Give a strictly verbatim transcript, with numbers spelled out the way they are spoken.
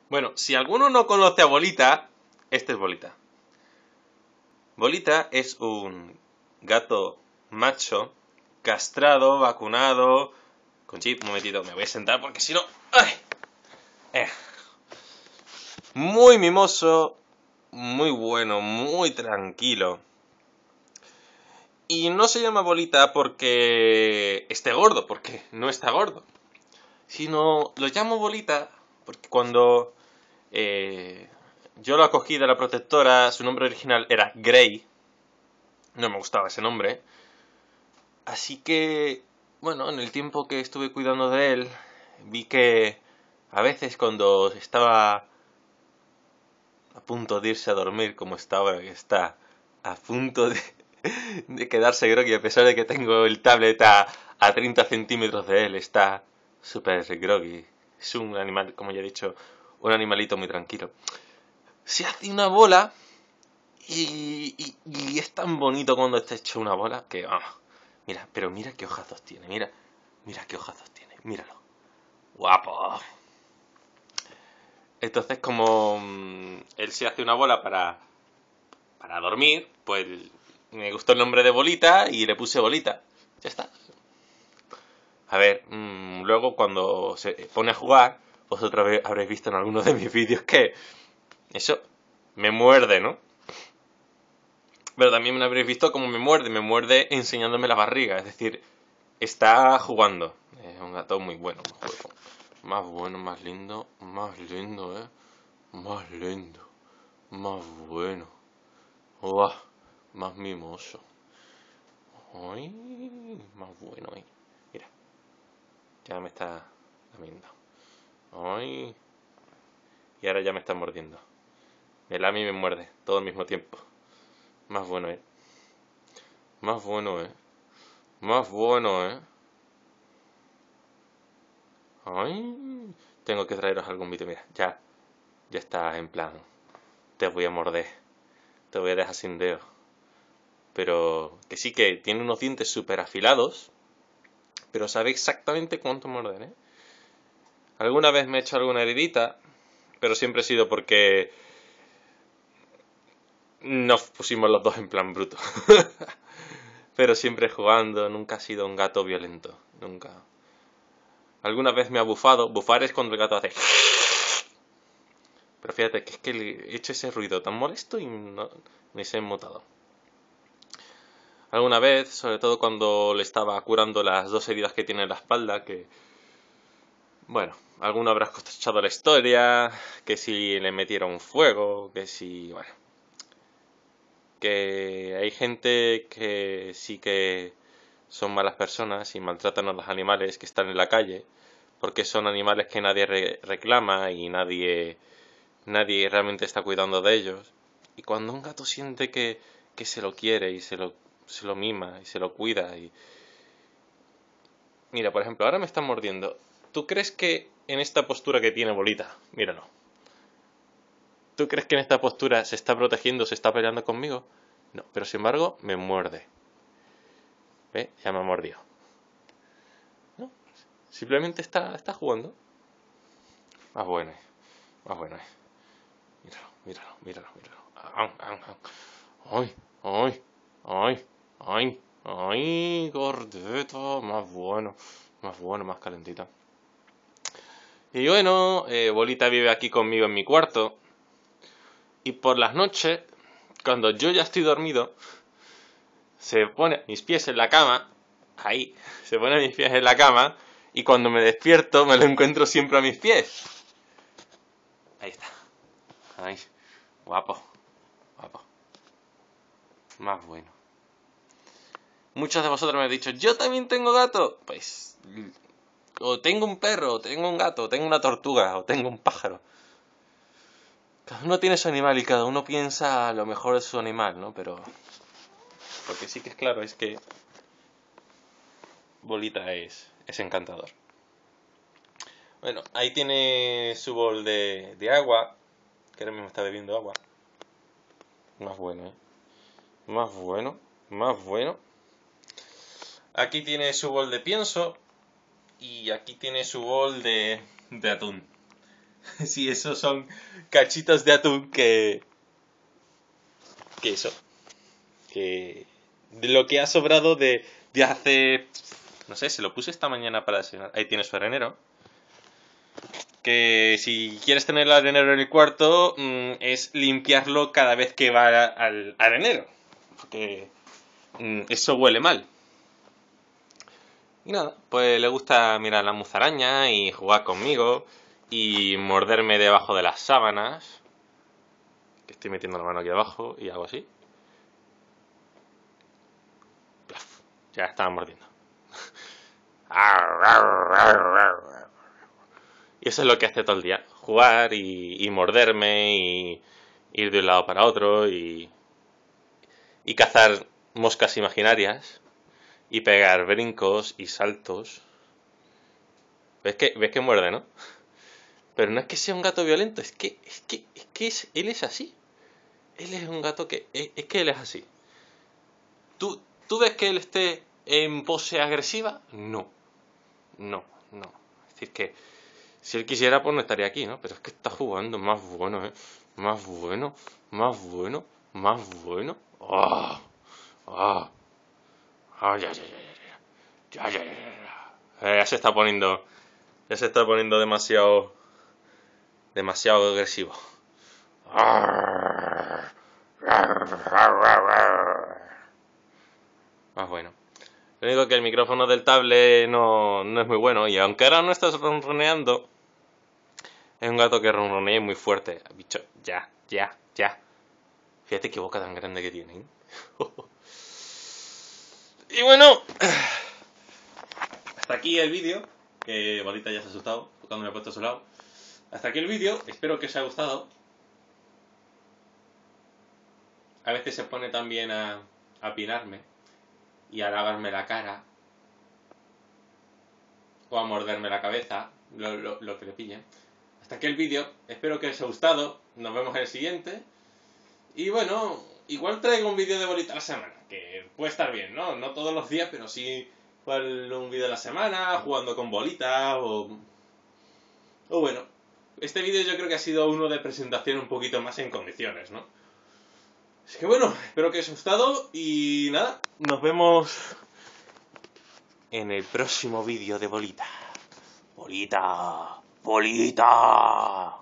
Bueno, si alguno no conoce a Bolita, este es Bolita. Bolita es un gato macho, castrado, vacunado, con chip. Un momentito, me voy a sentar porque si no... ¡Ay! Eh. Muy mimoso, muy bueno, muy tranquilo. Y no se llama Bolita porque esté gordo, porque no está gordo. Sino lo llamo Bolita porque cuando eh, yo lo acogí de la protectora, su nombre original era Grey. No me gustaba ese nombre. Así que, bueno, en el tiempo que estuve cuidando de él, vi que a veces cuando estaba a punto de irse a dormir, como está ahora que está a punto de, de quedarse groggy, a pesar de que tengo el tablet a, a treinta centímetros de él, está súper groggy. Es un animal, como ya he dicho, un animalito muy tranquilo. Se hace una bola y, y, y es tan bonito cuando está hecho una bola que... Oh, mira, pero mira qué hojazos tiene, mira, mira qué hojazos tiene, míralo. Guapo. Entonces, como mmm, él se hace una bola para, para dormir, pues me gustó el nombre de Bolita y le puse Bolita. Ya está. A ver, mmm, luego cuando se pone a jugar, vosotros habréis visto en algunos de mis vídeos que eso me muerde, ¿no? Pero también me habréis visto cómo me muerde, me muerde enseñándome la barriga, es decir, está jugando. Es un gato muy bueno, un juego. Más bueno, más lindo, más lindo, ¿eh? Más lindo, más bueno. Uah, más mimoso. Ay, más bueno, ¿eh? Mira, ya me está lamiendo. Ay, y ahora ya me está mordiendo. Me lame y me muerde, todo al mismo tiempo. Más bueno, ¿eh? Más bueno, ¿eh? Más bueno, ¿eh? Ay, tengo que traeros algún vídeo. Mira, ya, ya está en plan. Te voy a morder. Te voy a dejar sin dedo. Pero que sí que tiene unos dientes súper afilados. Pero sabe exactamente cuánto morder, ¿eh? Alguna vez me he hecho alguna heridita. Pero siempre ha sido porque nos pusimos los dos en plan bruto. Pero siempre jugando. Nunca ha sido un gato violento. Nunca. Alguna vez me ha bufado. Bufar es cuando el gato hace... Pero fíjate que es que le he hecho ese ruido tan molesto y no, ni se ha mutado. Alguna vez, sobre todo cuando le estaba curando las dos heridas que tiene en la espalda, que... Bueno, alguno habrá escuchado la historia, que si le metieron fuego, que si... Bueno... Que hay gente que sí que son malas personas y maltratan a los animales que están en la calle, porque son animales que nadie re reclama y nadie... nadie realmente está cuidando de ellos. Y cuando un gato siente que, que se lo quiere y se lo, se lo mima y se lo cuida y... Mira, por ejemplo, ahora me están mordiendo. ¿Tú crees que en esta postura que tiene Bolita, míralo, ¿tú crees que en esta postura se está protegiendo, se está peleando conmigo? No, pero sin embargo me muerde. ¿Ve? Ya me ha mordido. ¿No? Simplemente está, está jugando. Más bueno, más bueno. Míralo, míralo, míralo, míralo. Ay, ay, ay, ay, ay, gordito, más bueno, más bueno, más calentita. Y bueno, eh, Bolita vive aquí conmigo en mi cuarto. Y por las noches, cuando yo ya estoy dormido, se pone a mis pies en la cama. Ahí, se pone a mis pies en la cama. Y cuando me despierto, me lo encuentro siempre a mis pies. Ahí está. Ahí, guapo, guapo. Más bueno. Muchos de vosotros me habéis dicho, yo también tengo gato. Pues, o tengo un perro, o tengo un gato, o tengo una tortuga, o tengo un pájaro. Cada uno tiene su animal y cada uno piensa lo mejor de su animal, ¿no? Pero lo que sí que es claro es que Bolita es, es encantador. Bueno, ahí tiene su bol de, de agua, que ahora mismo está bebiendo agua. Más bueno, ¿eh? Más bueno, más bueno. Aquí tiene su bol de pienso y aquí tiene su bol de, de atún. Sí, esos son cachitos de atún que... que eso, que... de lo que ha sobrado de, de hace... no sé, se lo puse esta mañana para desayunar. Ahí tienes su arenero. Que si quieres tener el arenero en el cuarto, mmm, es limpiarlo cada vez que va al arenero. Porque mmm, eso huele mal. Y nada, pues le gusta mirar la musaraña y jugar conmigo y morderme debajo de las sábanas. Que estoy metiendo la mano aquí abajo y hago así. Plaf, ya estaba mordiendo. Y eso es lo que hace todo el día. Jugar y, y morderme y ir de un lado para otro y, y cazar moscas imaginarias y pegar brincos y saltos. ¿Ves que, ves que muerde, no? Pero no es que sea un gato violento, es que, es que, es que es, él es así. Él es un gato que, es, es que él es así. ¿Tú, ¿Tú ves que él esté en pose agresiva? No. No, no. Es decir que si él quisiera, pues no estaría aquí, ¿no? Pero es que está jugando más bueno, ¿eh? Más bueno, más bueno, más bueno. ¡Ah! ¡Ah! ¡Ah! Ya, ya, ya, ya, ya, ya, ya, ya. Eh, ya se está poniendo, ya se está poniendo demasiado, demasiado agresivo. Más bueno. Lo único que el micrófono del tablet no, no es muy bueno y aunque ahora no estás ronroneando, es un gato que ronronea muy fuerte. Bicho, ya, ya, ya. Fíjate qué boca tan grande que tiene, ¿eh? Y bueno, hasta aquí el vídeo. Que Bolita ya se ha asustado cuando me he puesto a su lado. Hasta aquí el vídeo. Espero que os haya gustado. A veces se pone también a, a pinarme y a lavarme la cara o a morderme la cabeza, lo, lo, lo que le pille. Hasta aquí el vídeo. Espero que os haya gustado. Nos vemos en el siguiente. Y bueno, igual traigo un vídeo de Bolita a la semana, que puede estar bien, ¿no? No todos los días, pero sí un vídeo a la semana, jugando con Bolita o... o bueno, este vídeo yo creo que ha sido uno de presentación un poquito más en condiciones, ¿no? Así que bueno, espero que os haya gustado y nada, nos vemos en el próximo vídeo de Bolita. Bolita, Bolita.